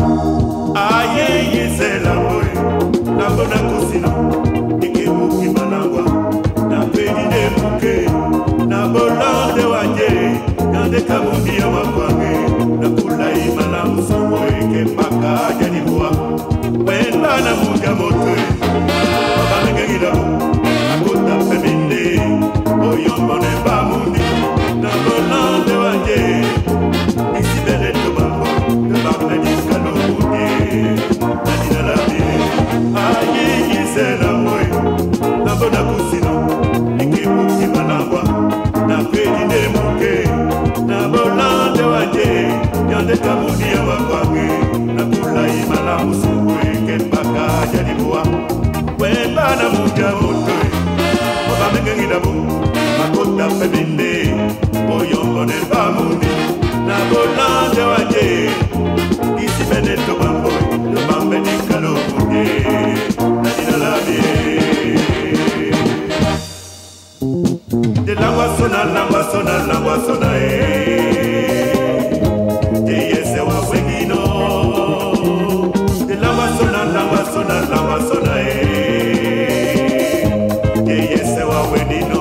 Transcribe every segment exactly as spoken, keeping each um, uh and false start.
aye yesela boy na bona kusina ikebuki manangwa na pedi de buke na bolande waje yande kabundi ya makwange na kulai mana musomo eke maka jadi bua wenda na muga moto baba ngegida akota feminde oyombo ne bamundi na bolande waje isibele to mambo de babna diskalo budi nadina la bi ayi yisela moy na bona kusina ikebuki manangwa na pedi de muke na bolande waje yande kabundi ya makwange na kulai mana musomo eke maka jadi bua wenda na muga moto baba ngegida bu akota feminde oyombo ne bamundi na bolande waje isibene to bambo de bambe ni kalo budi nadina la bi de lamba sona lamba sona lamba sona eh de yese wa wengino de lamba sona lamba sona lamba sona eh de yese wa wengino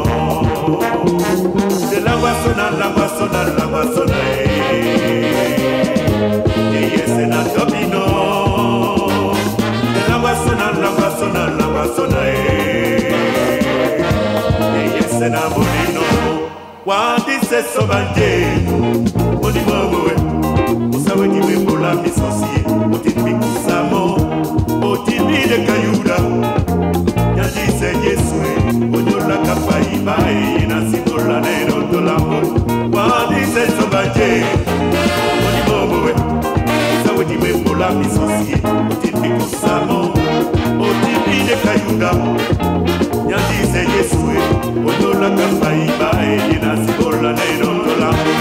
de lamba sona lamba sona lamba sona eh de yese na topino de lamba sona lamba sona lamba sona eh de yese na bonino wadi se sobanje oni mowe usawe ni wembola misosi otimi kusamo otimi de kayuda yadi se yesu ojola kapai bai na simola nero tolamo wadi se sobanje oni mowe usawe ni wembola misosi otimi kusamo otimi de kayuda yadi se yesu ojola kapai bai na simola nero tolamo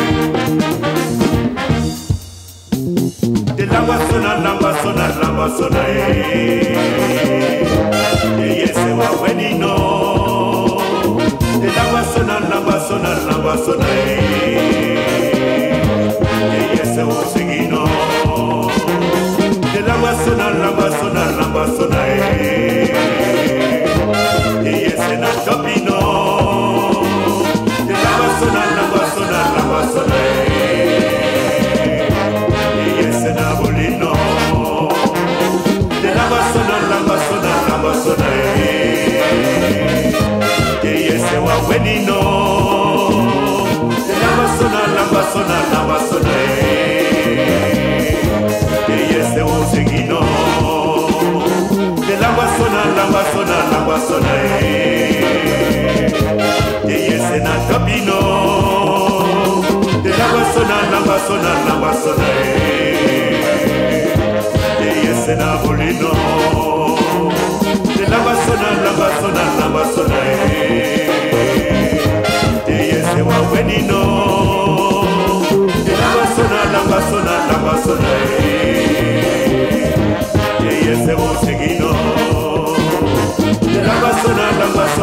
de lamba sona lamba sona lamba sona eh de yese wa wenino de lamba sona lamba sona lamba sona eh de yese wa singino de lamba sona lamba sona lamba sona eh de yese na topino de lamba sona lamba sona lamba sona eh na bolino de la basona la basona la basona eh de yese wa wenino de la basona la basona la basona eh de yese wa seguino de la basona la basona la basona eh de yese na topino de la basona la basona la basona eh na bolino de la basona la basona la basona eh de yese wa wenino de la basona la basona la basona eh de yese wa seguino de la basona la basona